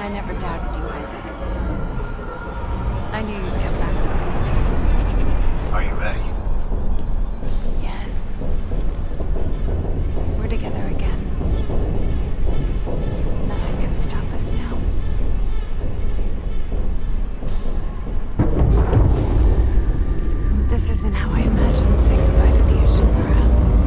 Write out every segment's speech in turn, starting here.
I never doubted you, Isaac. I knew you'd come back for Are you ready? me. Yes. We're together again. Nothing can stop us now. This isn't how I imagined saying goodbye to the Ishimura.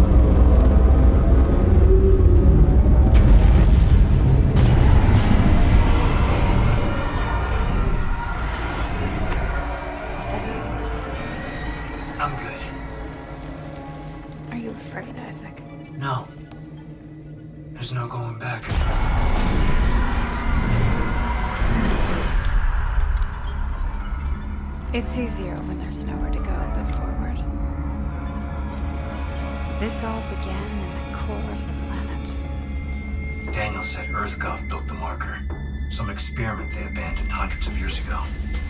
I'm good. Are you afraid, Isaac? No. There's no going back. It's easier when there's nowhere to go but forward. This all began in the core of the planet. Daniel said EarthGov built the marker. Some experiment they abandoned hundreds of years ago.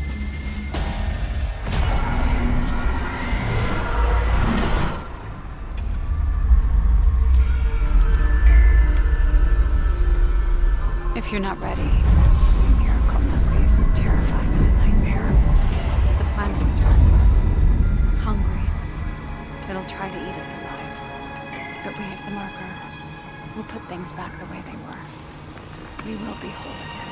If you're not ready, your miracle must be as terrifying as a nightmare. The planet is restless, hungry. It'll try to eat us alive. But we have the marker. We'll put things back the way they were. We will be whole again.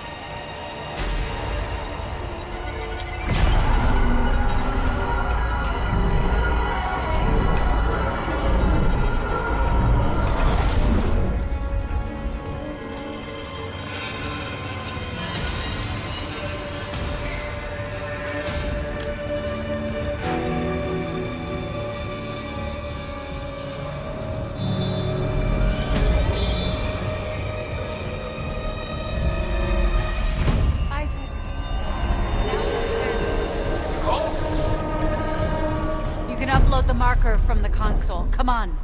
Upload the marker from the console. Come on.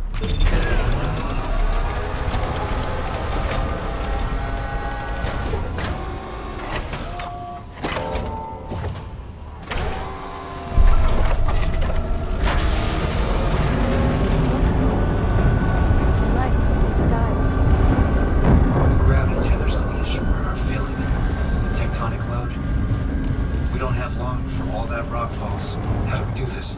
The gravity tethers on the Ishimura are feeling it. The tectonic load. We don't have long before all that rock falls. How do we do this?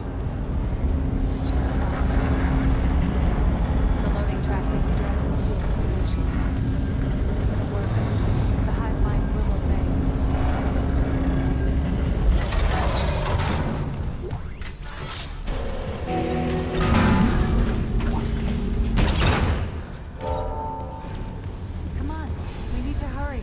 The loading track leads directly to the excavation site. It'll work. The hive mind will obey. Come on, we need to hurry.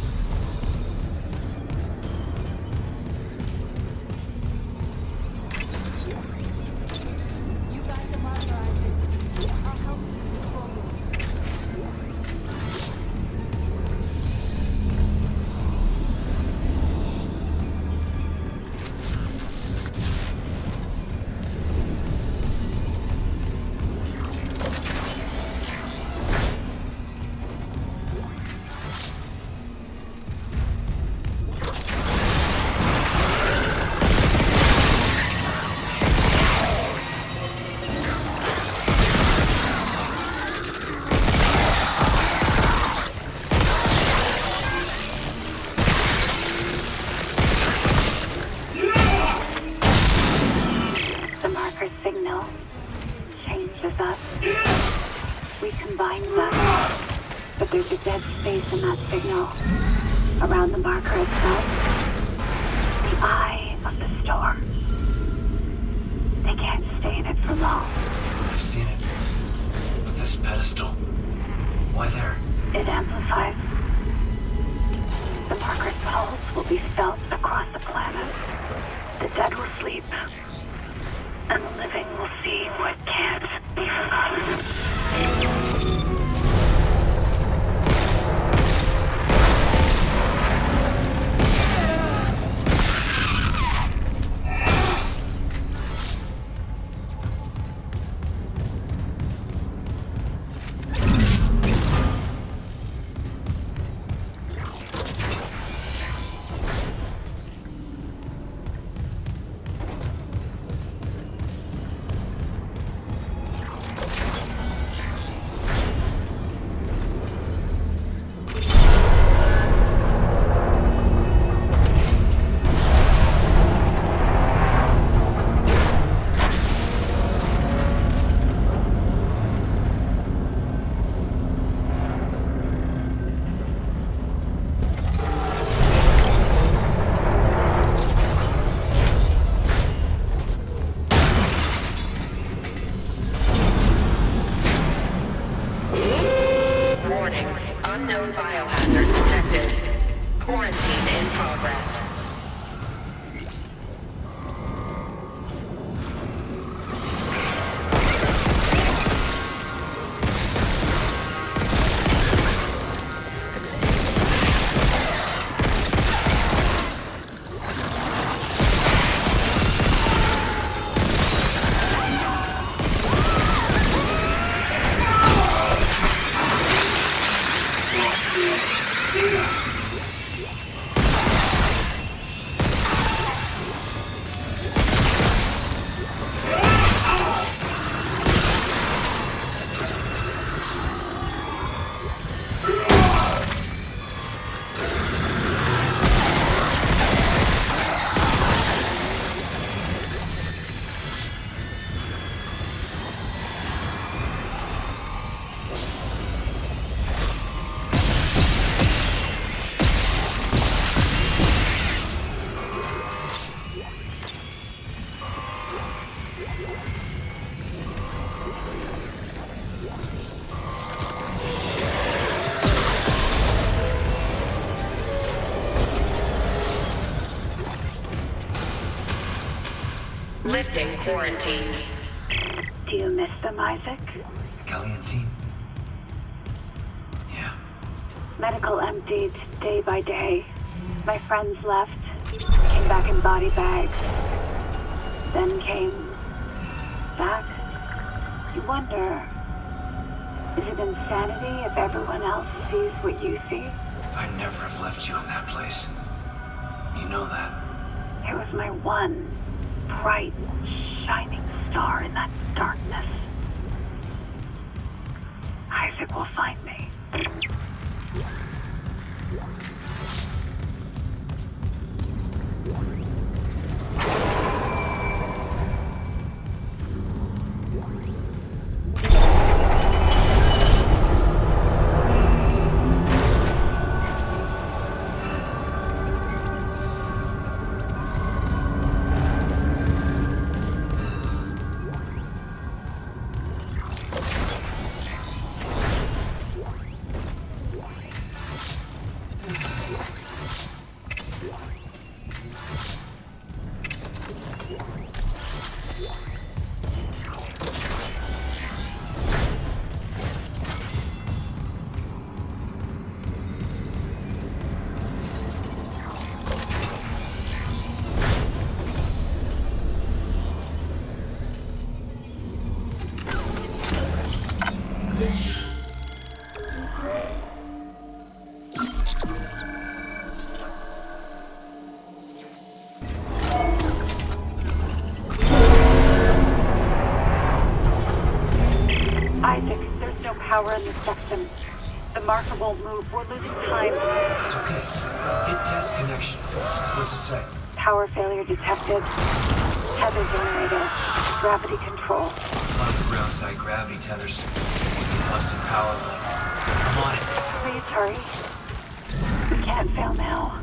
You guide the marker, Isaac. I'll help you control it. The marker signal changes us. We combine them, but there's a dead space in that signal. Around the marker itself, the eye of the storm. They can't stay in it for long. I've seen it. But this pedestal. Why there? It amplifies. The marker's pulse will be felt across the planet. The dead will sleep. And the living will see what can't be forgotten. Lifting quarantine. Do you miss them, Isaac? Kelly team? Yeah. Medical emptied day by day. My friends left, came back in body bags. Then came back. You wonder, is it insanity if everyone else sees what you see? I'd never have left you in that place. You know that. It was my one bright, shining star in that darkness. Isaac will find me. Isaac, there's no power in the system. The marker won't move. We're losing time. It's okay. Hit test connection. What's it say? Power failure detected. Tether generator. Gravity control. One of the ground side gravity tethers. Busted power line. I'm on it. Please hurry. We can't fail now.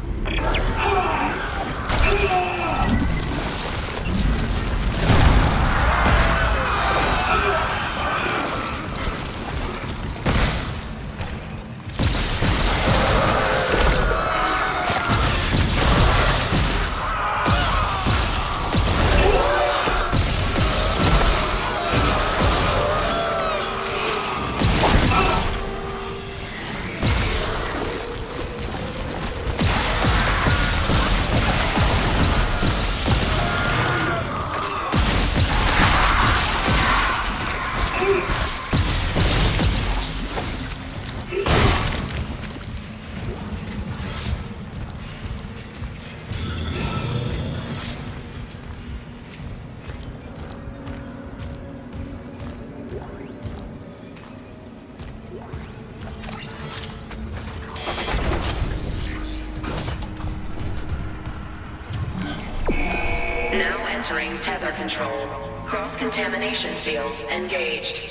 Now entering tether control. Cross-contamination field engaged.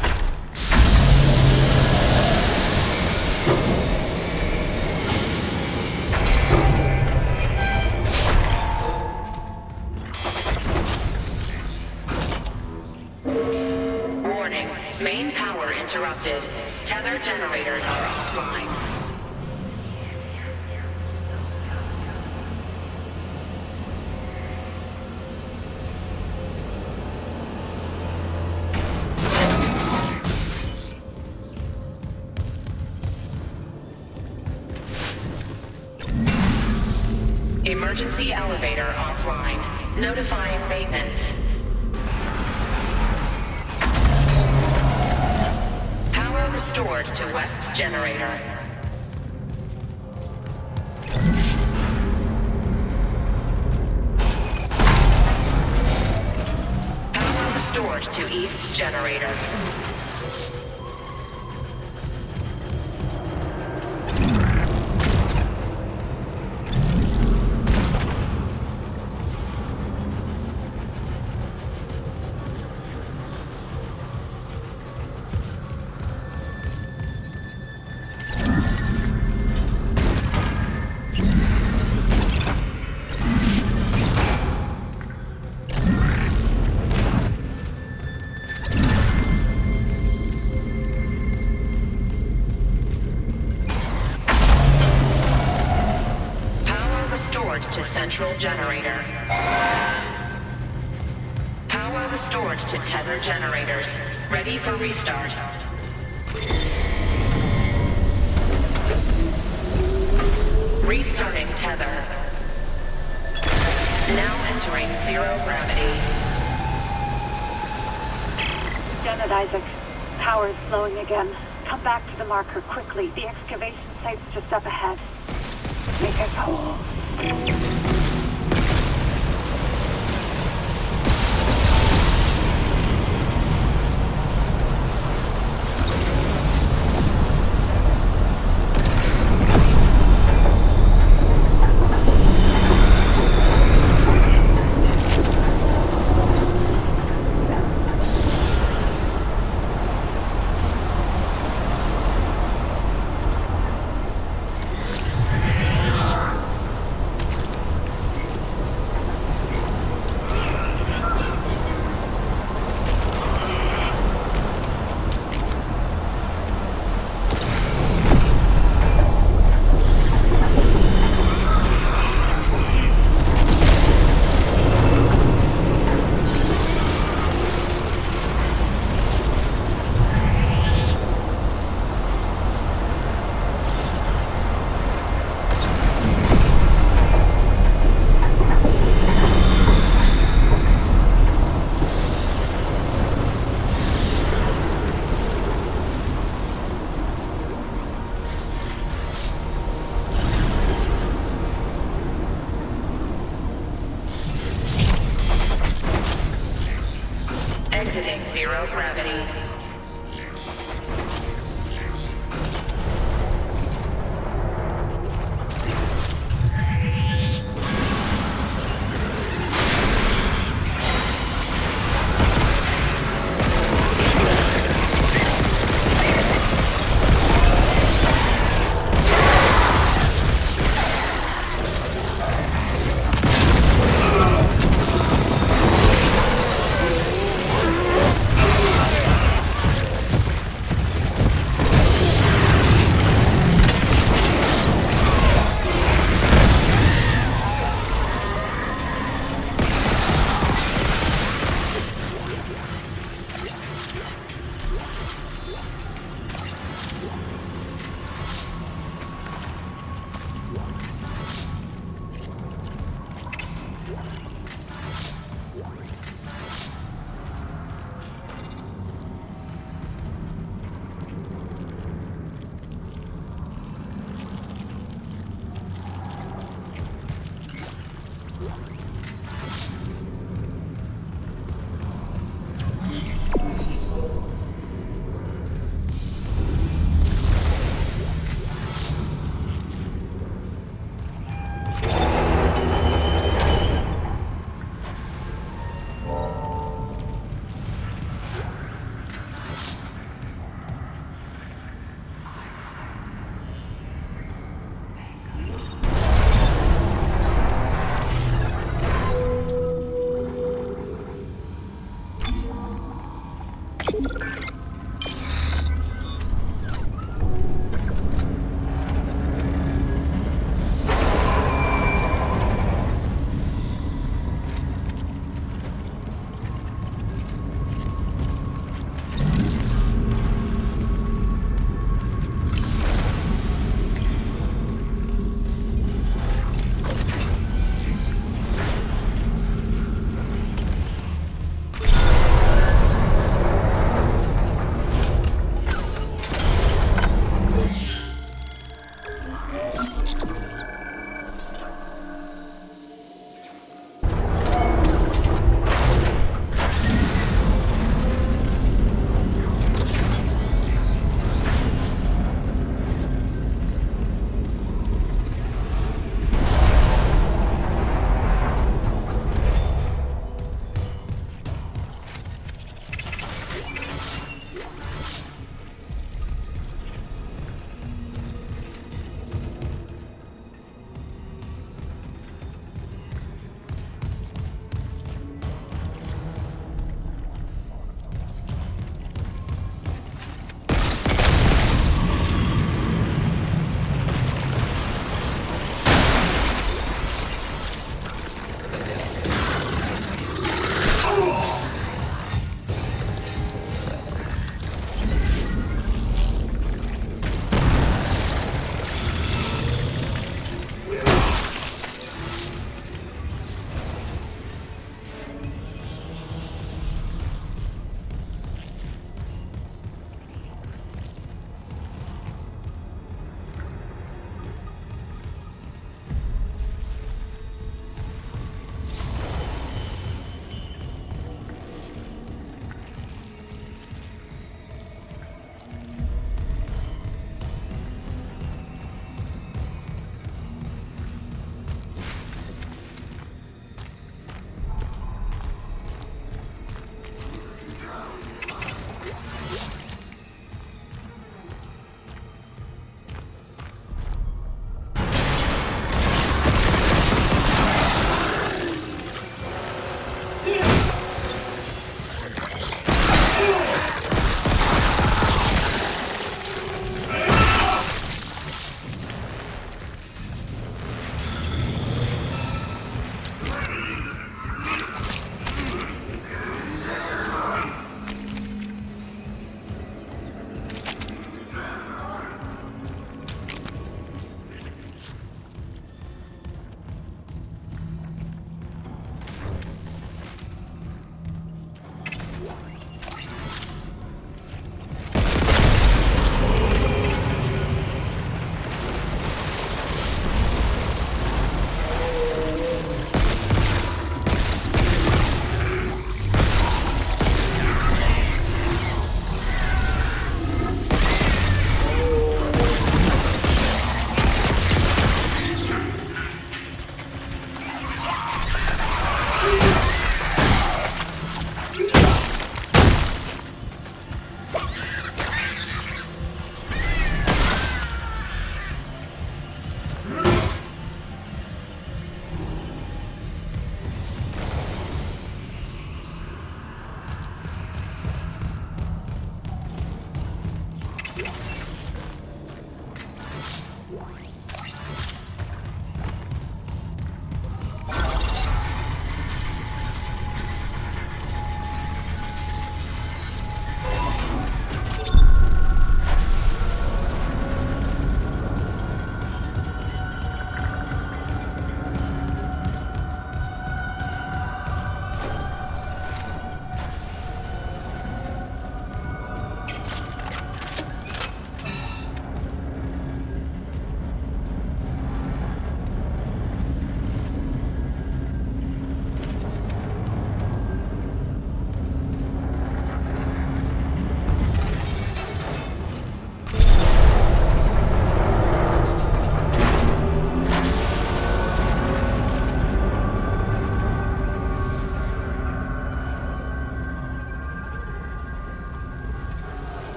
Warning. Main power interrupted. Tether generators are offline. Emergency elevator offline. Notifying maintenance. Power restored to west generator. Power restored to east generator. To central generator. Power restored to tether generators. Ready for restart. Restarting tether. Now entering zero gravity. Janet Isaac, power is slowing again. Come back to the marker quickly. The excavation site's just up ahead. Make us whole. Exiting zero gravity.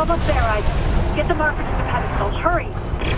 almost there, Isaac. Get the marker to the pedestal. Hurry!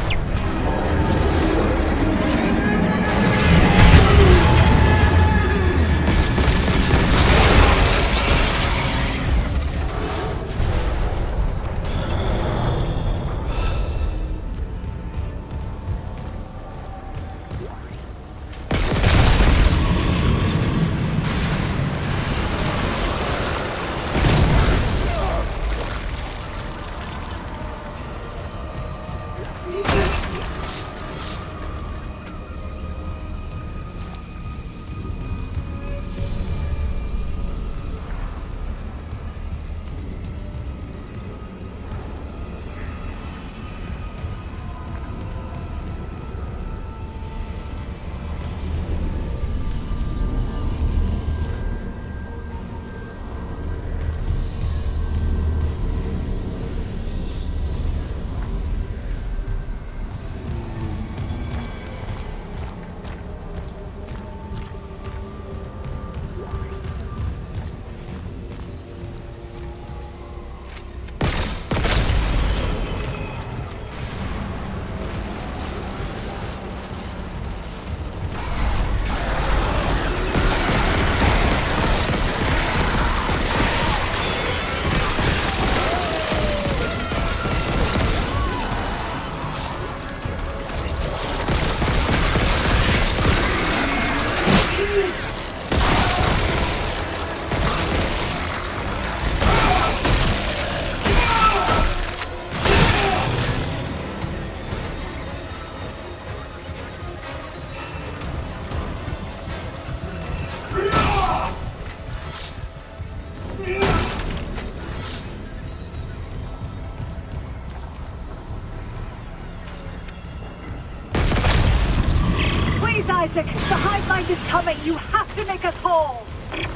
Isaac, the hive mind is coming. You have to make us whole.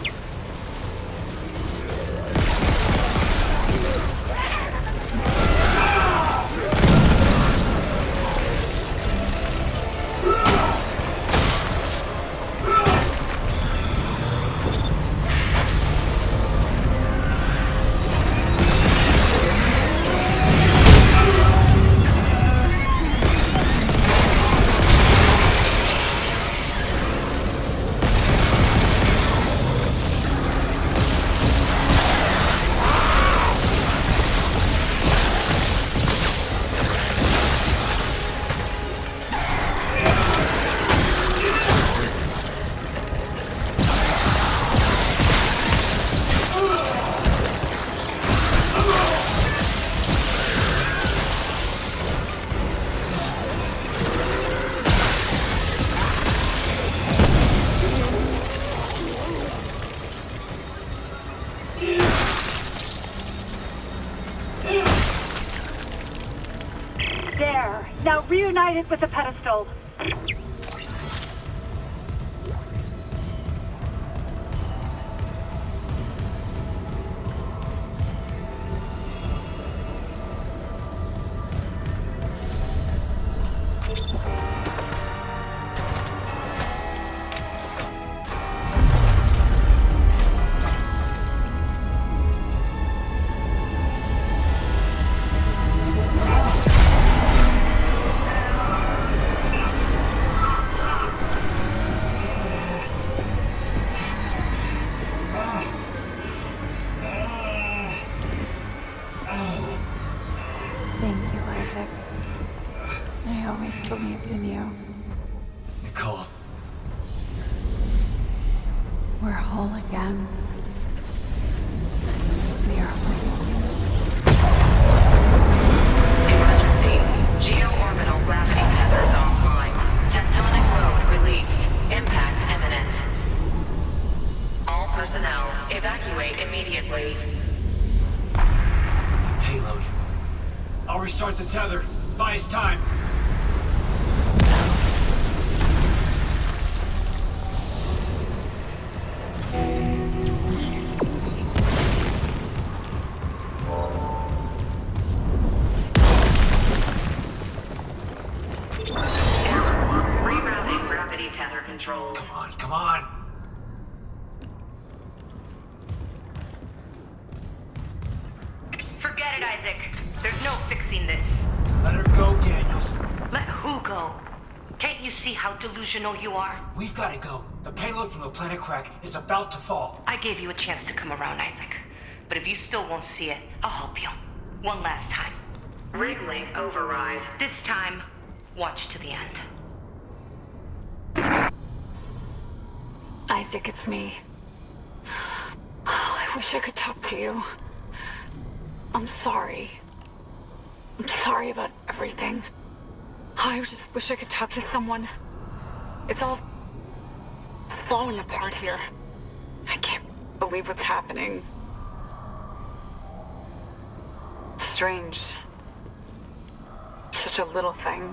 There. Now reunited with the pedestal. Thank you, Isaac. I always believed in you. Nicole. We're whole again. We are whole. Emergency. Geo-orbital gravity tethers offline. Tectonic load released. Impact imminent. All personnel, evacuate immediately. Payload. I'll restart the tether. Buys time. Rerouting gravity tether controls. Come on, come on. Forget it, Isaac. no fixing this. Let her go, Daniels. Let who go? Can't you see how delusional you are? We've got to go. The payload from the planet crack is about to fall. I gave you a chance to come around, Isaac. But if you still won't see it, I'll help you. One last time. Rig-link override. This time, watch to the end. Isaac, it's me. I wish I could talk to you. I'm sorry. I'm sorry about everything. I just wish I could talk to someone. It's all falling apart here. I can't believe what's happening. Strange. Such a little thing.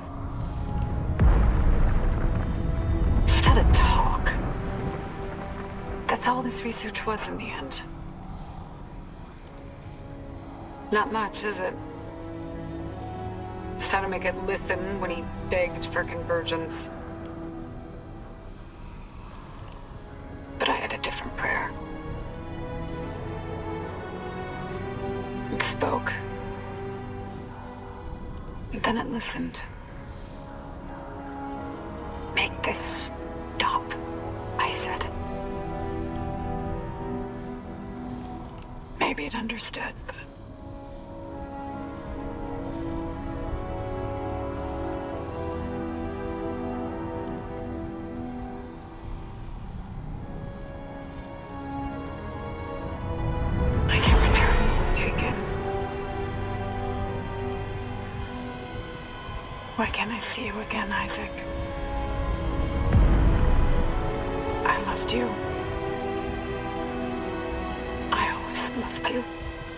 Just had a talk. That's all this research was in the end. Not much, is it? Just how to make it listen when he begged for convergence. But I had a different prayer. It spoke. And then it listened. Make this stop, I said. Maybe it understood, but... I can't remember who was taken. Why can't I see you again, Isaac? I loved you. I always loved you.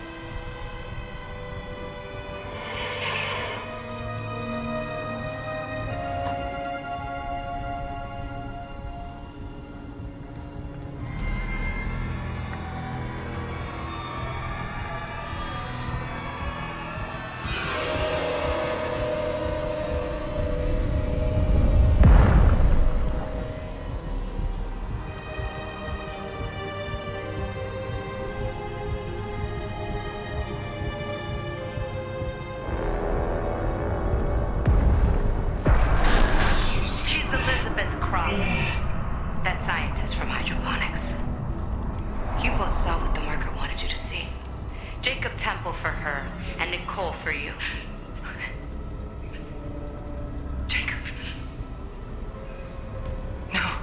That scientist from hydroponics. You both saw what the marker wanted you to see. Jacob Temple for her, and Nicole for you. Jacob. No.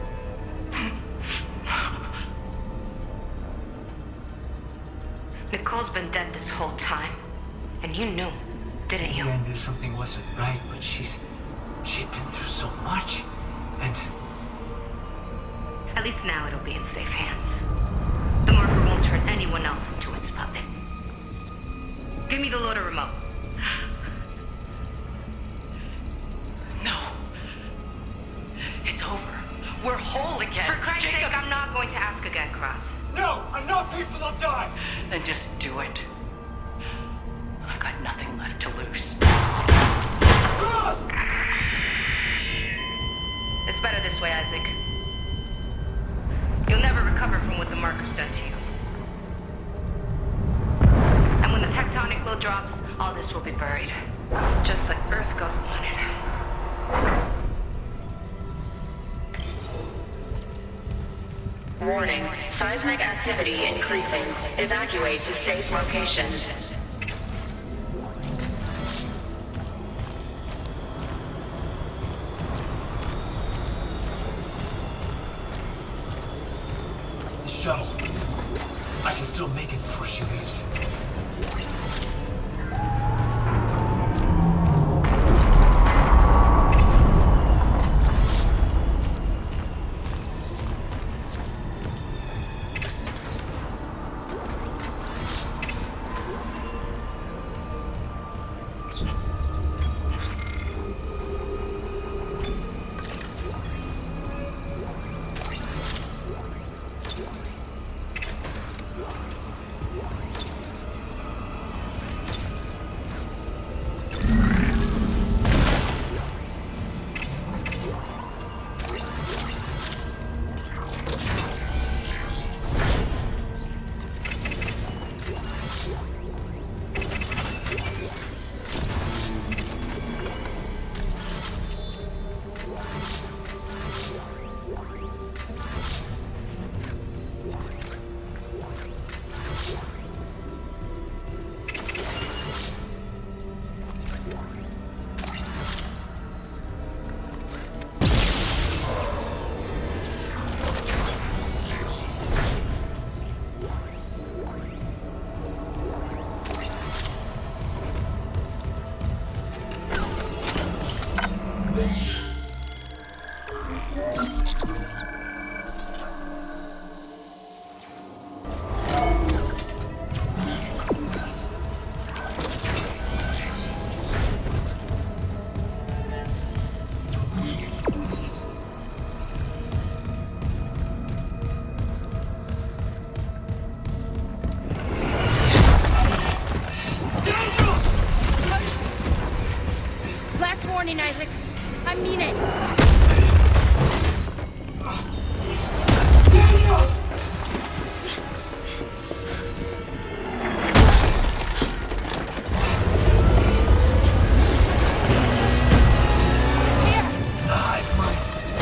Nicole's been dead this whole time. And you knew, didn't you? I knew something wasn't right, but she'd been through so much. And... At least now it'll be in safe hands. The marker won't turn anyone else into its puppet. Give me the loader remote. No. It's over. We're whole again. For Christ's sake, I'm not going to ask again, Cross. No! Enough people have died! Then just do it. I've got nothing left to lose. Cross! It's better this way, Isaac. You'll never recover from what the marker's done to you. And when the tectonic load drops, all this will be buried. Just like Earth Ghost wanted. Warning. Seismic activity increasing. Evacuate to safe locations. The shuttle. I can still make it before she leaves. running, Isaac. I mean it. Daniels! The hive mind.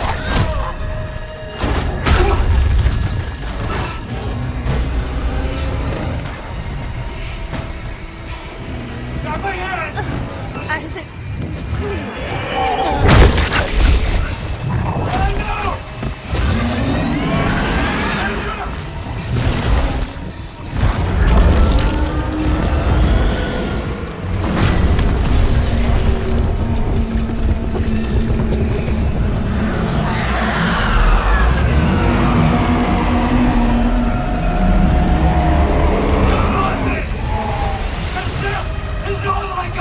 Got my hand! Isaac. This is all I got!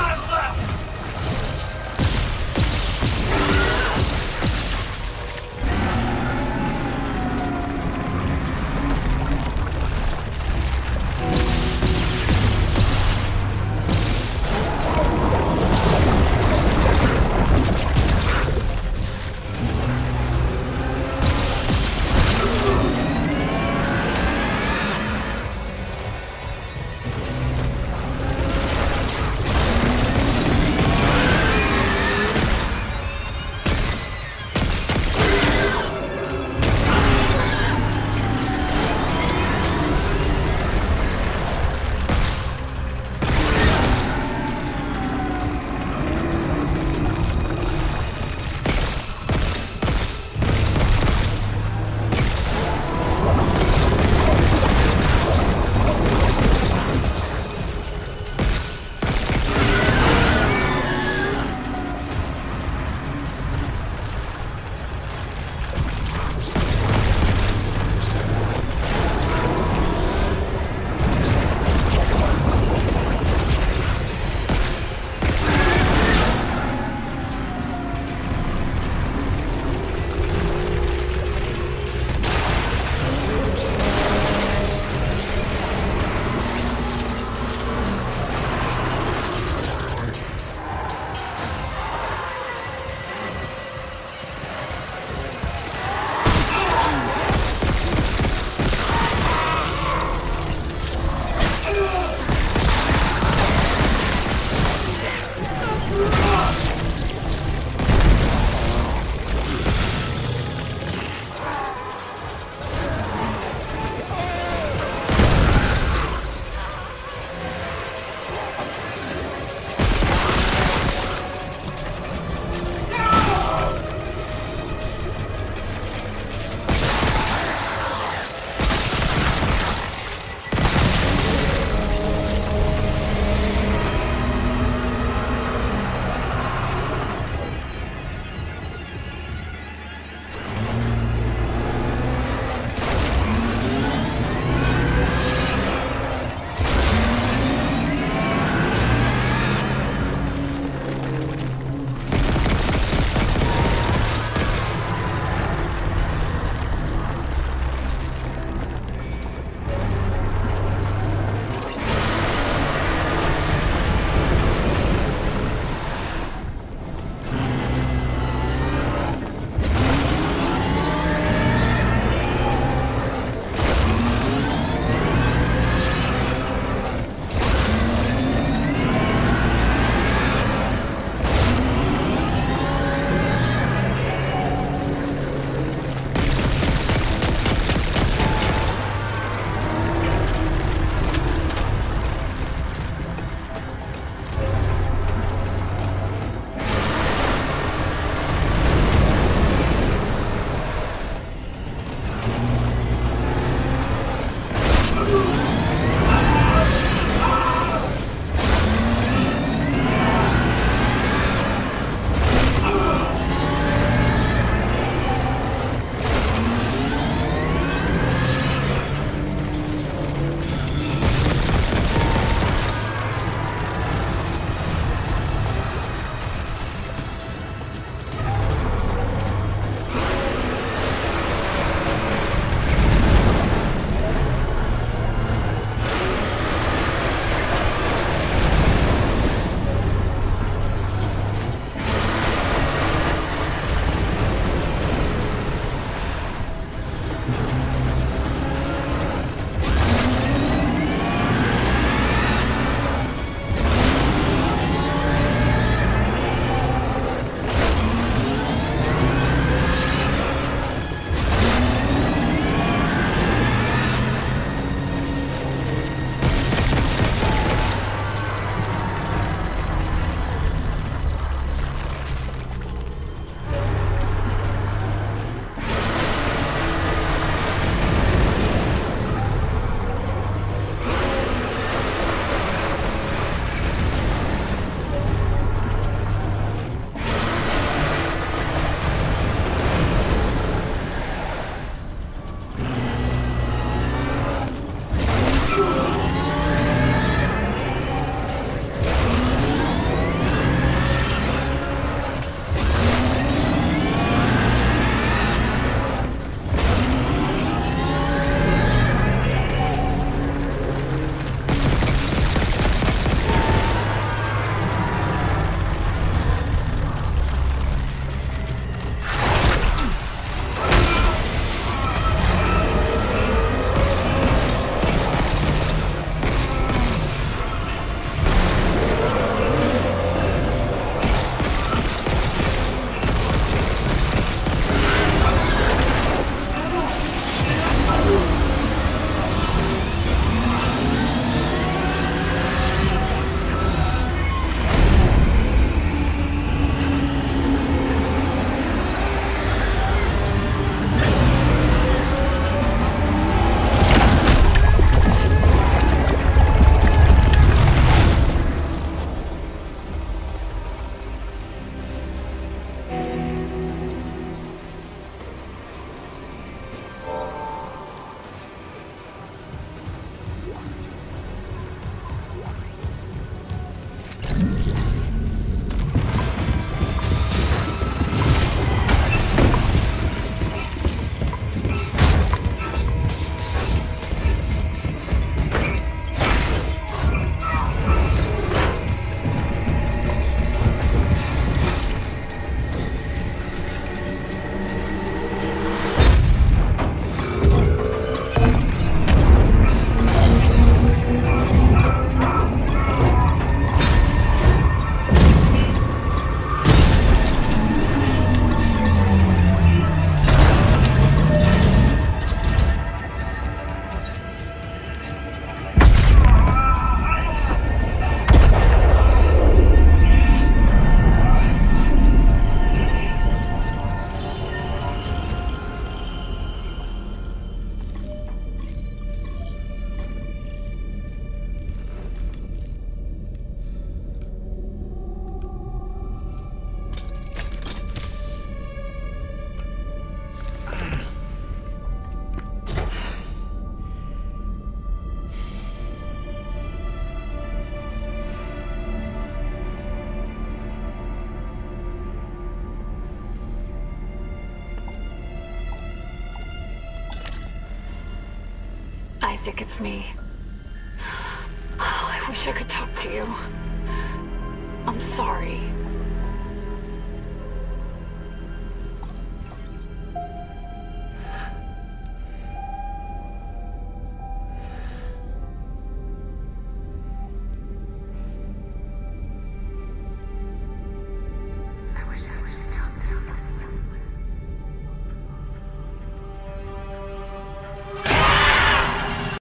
Isaac, it's me. Oh, I wish I could talk to you. I'm sorry.